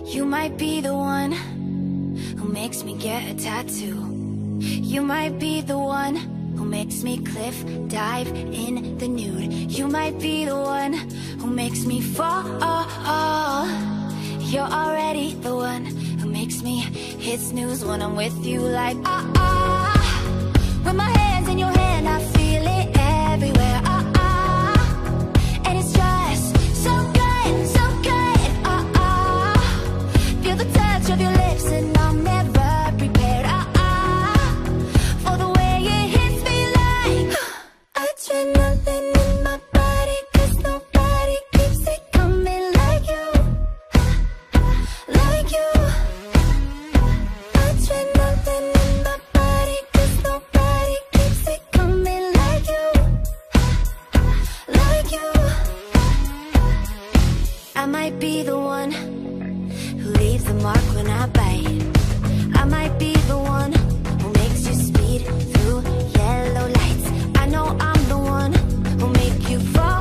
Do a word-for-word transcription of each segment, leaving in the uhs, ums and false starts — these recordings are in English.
You might be the one who makes me get a tattoo. You might be the one who makes me cliff dive in the nude. You might be the one who makes me fall. You're already the one who makes me hit snooze when I'm with you, like ah ah. With my hands in your hand, I feel it everywhere. Ah ah. And it's just so good, so good. Ah ah. Feel the touch of your lips and I'm never prepared. Ah ah. For the way it hits me like adrenaline in my body, 'cause nobody keeps it coming like you, like you. Adrenaline in my body, 'cause nobody keeps it coming like you, like you. I might be the one who leaves the mark when I bite. I might be the one who makes you speed through yellow lights. I know I'm the one who make you fall.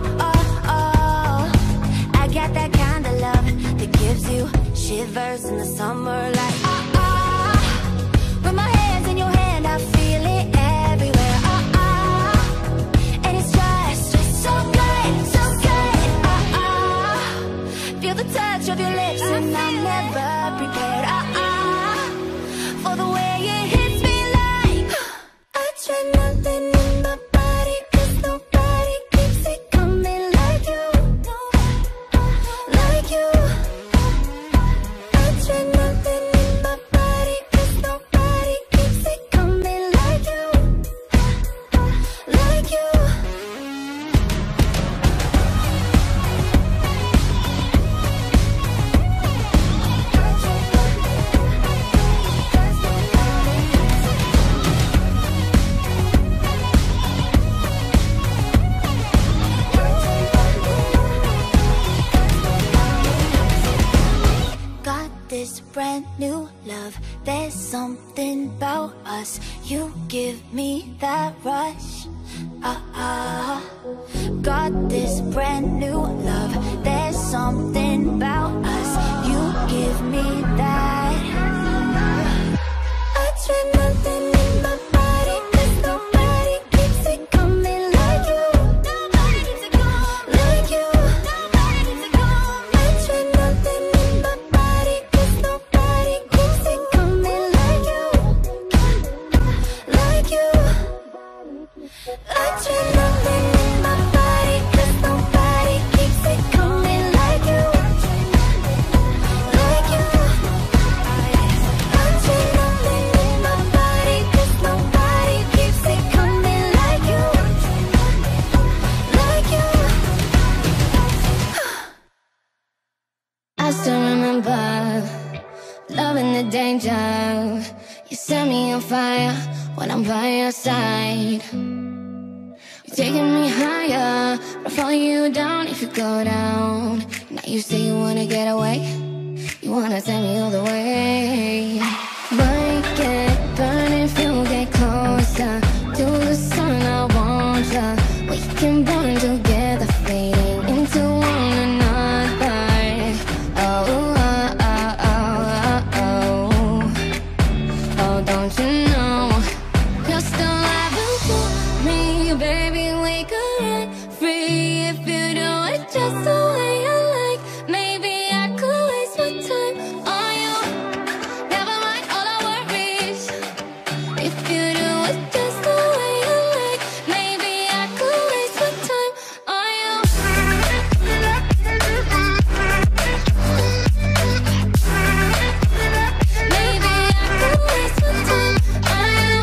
I got that kind of love that gives you shivers in the summer, like ah ah. With my hands in your hand, I feel it everywhere. Ah ah. And it's just, just so good, so good. Ah ah. Feel the touch of your lips and I'm never prepared. Ah ah. For the way it hits me like adrenaline in my body, 'cause nobody keeps it coming like you, like you. Adrenaline in my body, 'cause nobody keeps it coming like you, like you. Got this brand new love, there's something about us. You give me that rush. Ah ah. Got this brand new love, there's something about us. You give me that adrenaline in my body, 'cause nobody keeps it coming like you, like you. Adrenaline in my body, 'cause nobody keeps it coming like you, like you. Adrenaline in my body, 'cause nobody keeps it coming like you, like you. Adrenaline in my body, 'cause nobody keeps it coming like you, like you. I still remember loving the danger. You set me on fire when I'm by your side. You're taking me higher, I'll follow you down if you go down. Now you say you wanna get away, you wanna take me all the way. Might get burned if you get closer to the sun. I want ya. We can burn together, fading into one another. Oh, oh, oh, oh, oh. Oh, don't you know you're still living for me, baby? We could run free if you do it just the way I like. Maybe I could waste my time on you. Never mind all our worries. If you do it just the way I like, maybe I could waste my time on you. Maybe I could waste my time on you.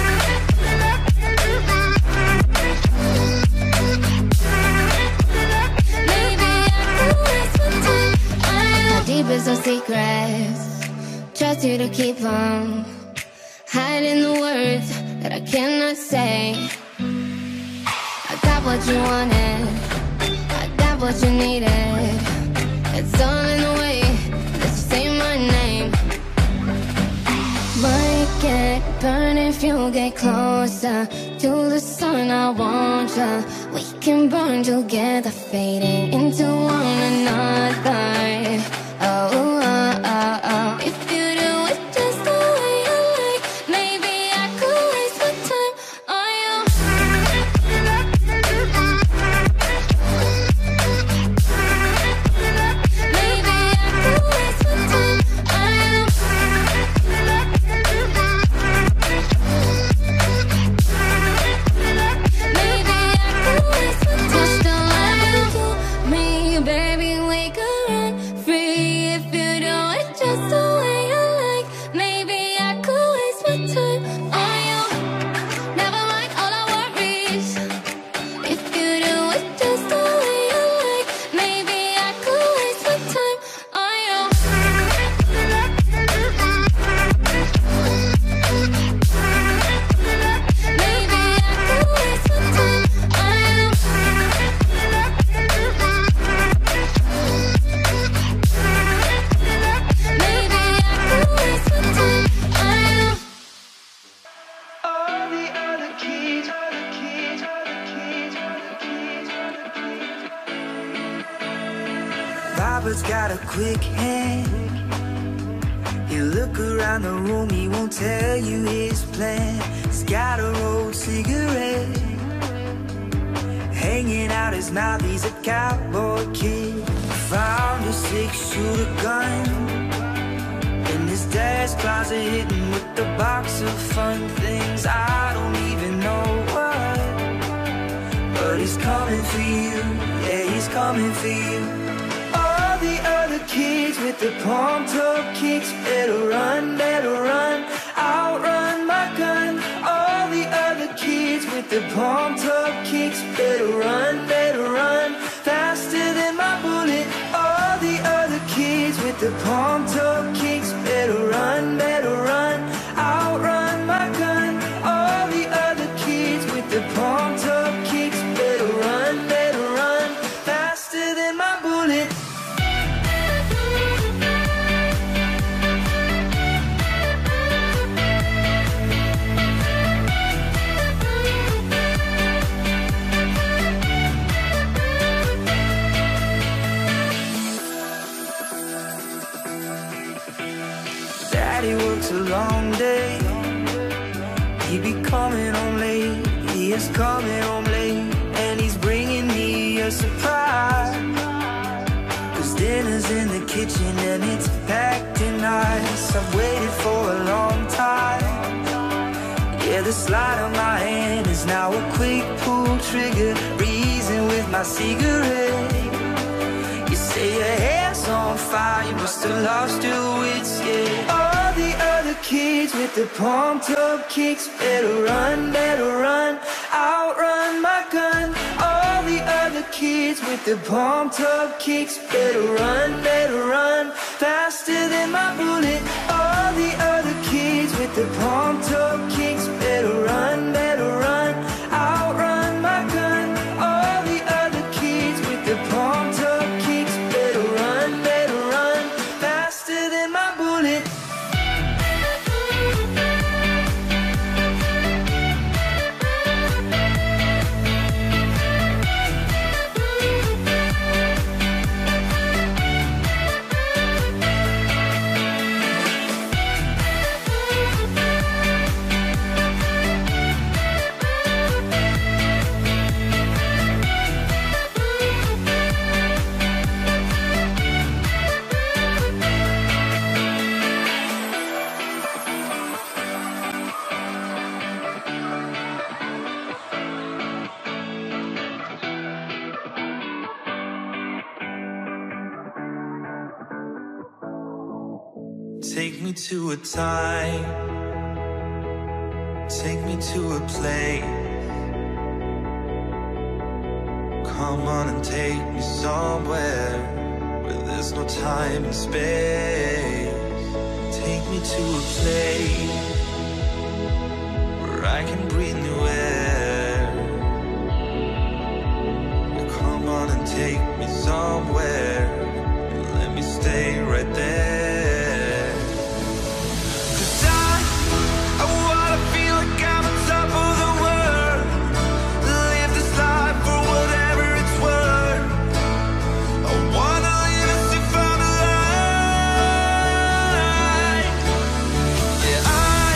Maybe I could waste my time on you. How deep is our secrets? Trust you to keep them, hiding the words that I cannot say. I got what you wanted, I got what you needed. It's all in the way that you say my name. Might get burned if you get closer to the sun. I want ya. We can burn together, fading into one another. Oh, oh, oh. Robert's got a quick hand. He'll look around the room, he won't tell you his plan. He's got a rolled cigarette hanging out his mouth, he's a cowboy kid. Found a six-shooter gun in his dad's closet, hidden with the box of fun things. I don't even know what, but he's coming for you, yeah, he's coming for you. All the other kids with the pumped up kicks, better run, better run, outrun my gun. All the other kids with the pumped up kicks, better run, better run, faster than my bullet. All the other kids with the pumped up kicks, better run, better run, outrun my gun. All the other kids with the pumped up kicks, better run, better run, faster than my bullet. Daddy works a long day, he be coming home late, he is coming home late, and he's bringing me a surprise. Cause dinner's in the kitchen and it's packed in ice. I've waited for a long time, yeah, the slide of my hand is now a quick pull trigger, reason with my cigarette. You say your hair's on fire, you must have lost your wits, yeah. All the other kids with the pumped up kicks, better run, better run, outrun my gun. All the other kids with the pumped up kicks, better run, better run, faster than my bullet. All the other kids with the pumped up kicks, better run, better run, outrun my gun. All the other kids with the pumped up kicks, better run, better run, faster than my bullet. Take me to a time, take me to a place. Come on and take me somewhere where there's no time and space. Take me to a place where I can breathe new air. Come on and take me somewhere and let me stay right there. I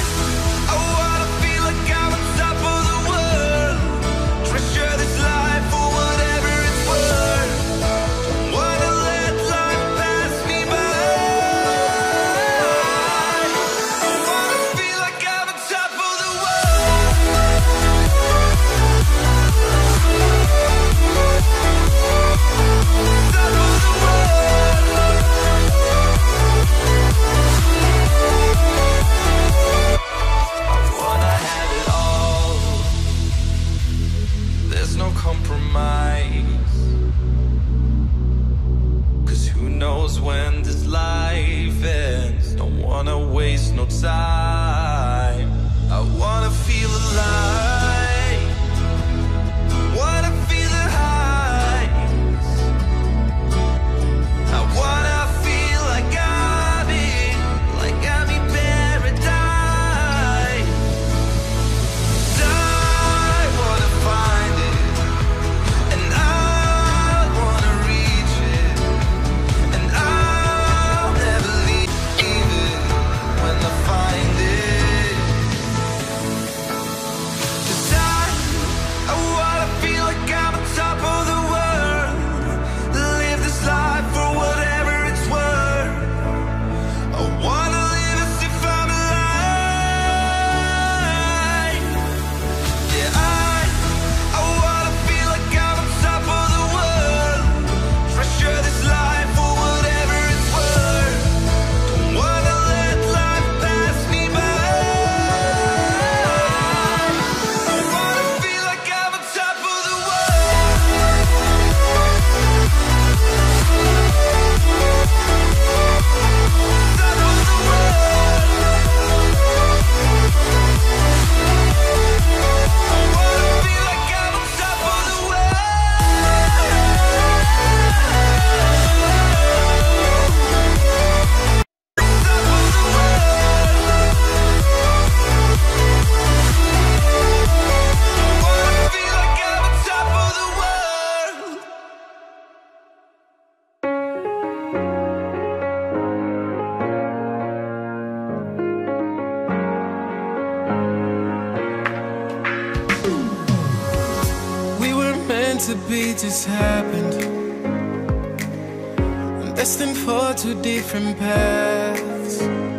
to be just happened. I'm destined for two different paths.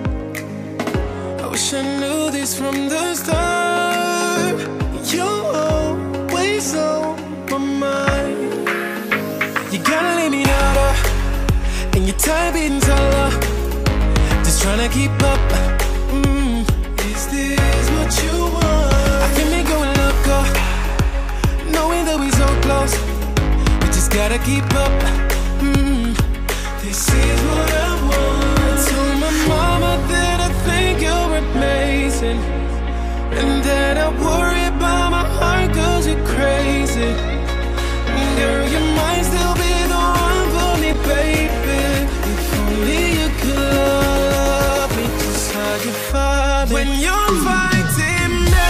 I wish I knew this from the start. You're always on my mind. You gotta leave me out, and your time beating taller. Just tryna keep up. Mm. Is this what you want? I feel me going loco, knowing that we so close. We just gotta keep up. Mm. This is what I want. I told my mama that I think you're amazing, and that I worry about my heart cause you're crazy. Girl, you might still be the one for me, baby. If only you could love me just how you find me. When you're fighting me,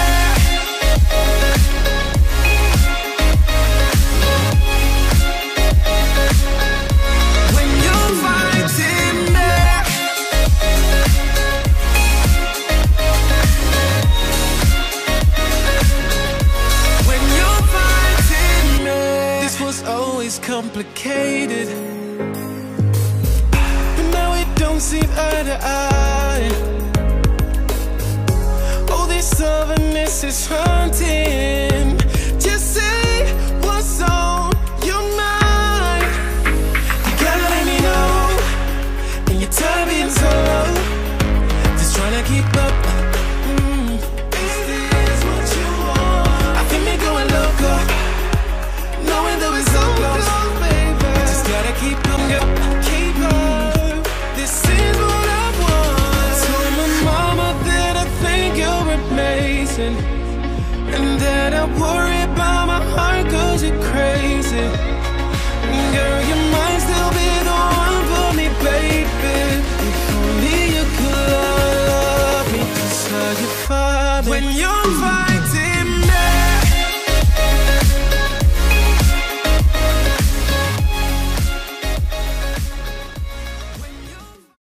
when you're fighting me, when you're fighting me. This was always complicated, but now it don't seem eye to eye. Oh, this stubbornness is haunting. Just say what's on your mind. You gotta let me know, and your time being so low. Just tryna keep up. Mm. Is this what you want? I feel me going loco, knowing that we're so close, baby. Just gotta keep up, keep up. This is what I want. Told my mama that I think you're amazing, and that I worry about my heart cause you're crazy. Girl, you might still be the one for me, baby. If only you could love me just how you find me. When you're fighting